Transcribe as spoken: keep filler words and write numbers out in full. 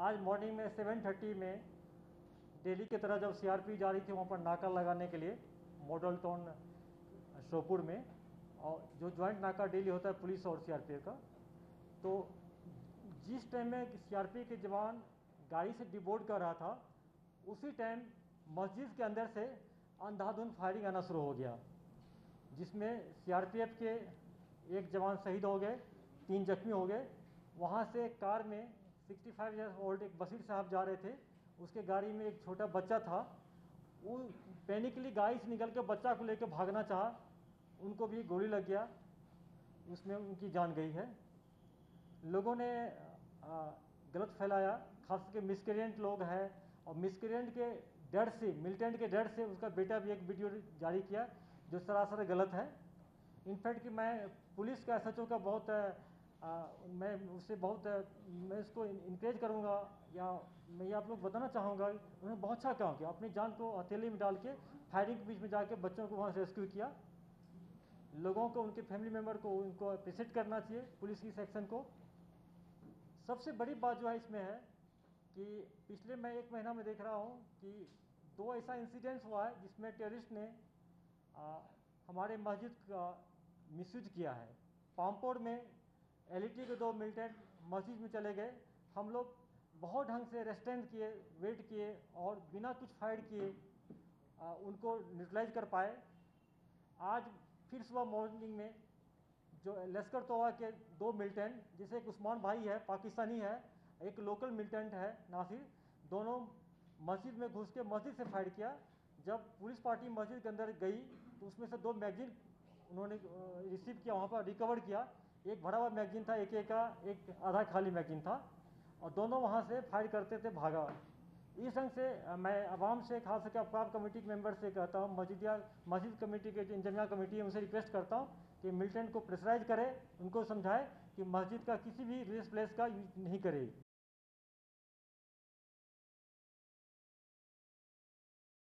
आज मॉर्निंग में seven thirty में दिल्ली की तरह जब सीआरपी जा रही थी वहाँ पर नाका लगाने के लिए मॉडल टाउन शोपुर में, और जो ज्वाइंट नाका डेली होता है पुलिस और सीआरपीएफ का, तो जिस टाइम में सीआरपीएफ के जवान गाड़ी से डिबोर्ड कर रहा था उसी टाइम मस्जिद के अंदर से अंधाधुंध फायरिंग आना शुरू हो गया, जिसमें सीआरपीएफ के एक जवान शहीद हो गए, तीन जख्मी हो गए। वहाँ से कार में सिक्सटी फाइव ईयर ओल्ड एक बशीर साहब जा रहे थे, उसके गाड़ी में एक छोटा बच्चा था। वो पैनिकली गाड़ी से निकल के बच्चा को लेकर भागना चाहा, उनको भी गोली लग गया, उसमें उनकी जान गई है। लोगों ने आ, गलत फैलाया, खास करके मिसक्रिएंट लोग हैं, और मिसक्रिएंट के डर से, मिलिटेंट के डर से उसका बेटा भी एक वीडियो जारी किया जो सरासर गलत है। इनफैक्ट कि मैं पुलिस का एसएचओ का बहुत आ, मैं उससे बहुत मैं इसको इनक्रेज करूंगा, या मैं ये आप लोग बताना चाहूँगा, उन्होंने बहुत अच्छा काम किया, अपनी जान को हथेली में डाल के फायरिंग के बीच में जाके बच्चों को वहाँ से रेस्क्यू किया। लोगों को, उनके फैमिली मेम्बर को उनको अप्रिशिएट करना चाहिए पुलिस की सेक्शन को। सबसे बड़ी बात जो है इसमें है कि पिछले मैं एक महीना में देख रहा हूँ कि दो ऐसा इंसिडेंट्स हुआ है जिसमें टेररिस्ट ने आ, हमारे मस्जिद का मिसयूज किया है। पामपोर में एलईटी के दो मिलिटेंट मस्जिद में चले गए, हम लोग बहुत ढंग से रेस्टेंड किए, वेट किए और बिना कुछ फायर किए आ, उनको न्यूट्रलाइज कर पाए। आज फिर सुबह मॉर्निंग में जो लश्कर तोबा के दो मिलिटेंट, जैसे एक उस्मान भाई है पाकिस्तानी है, एक लोकल मिलिटेंट है नासिर, दोनों मस्जिद में घुस के मस्जिद से फायर किया। जब पुलिस पार्टी मस्जिद के अंदर गई तो उसमें से दो मैगजीन उन्होंने रिसीव किया, वहाँ पर रिकवर किया। एक भरा हुआ मैगजीन था, एक एक का एक आधा खाली मैगजीन था, और दोनों वहाँ से फायर करते थे भागा। इस ढंग से मैं आवाम से, खास करके अफकाफ कमेटी के मेंबर से कहता हूँ, मस्जिदिया मस्जिद कमेटी के जो इंतजामिया कमेटी है उनसे रिक्वेस्ट करता हूँ कि मिलिटेंट को प्रेशराइज करे, उनको समझाए कि मस्जिद का किसी भी रिलीजियस प्लेस का यूज नहीं करे।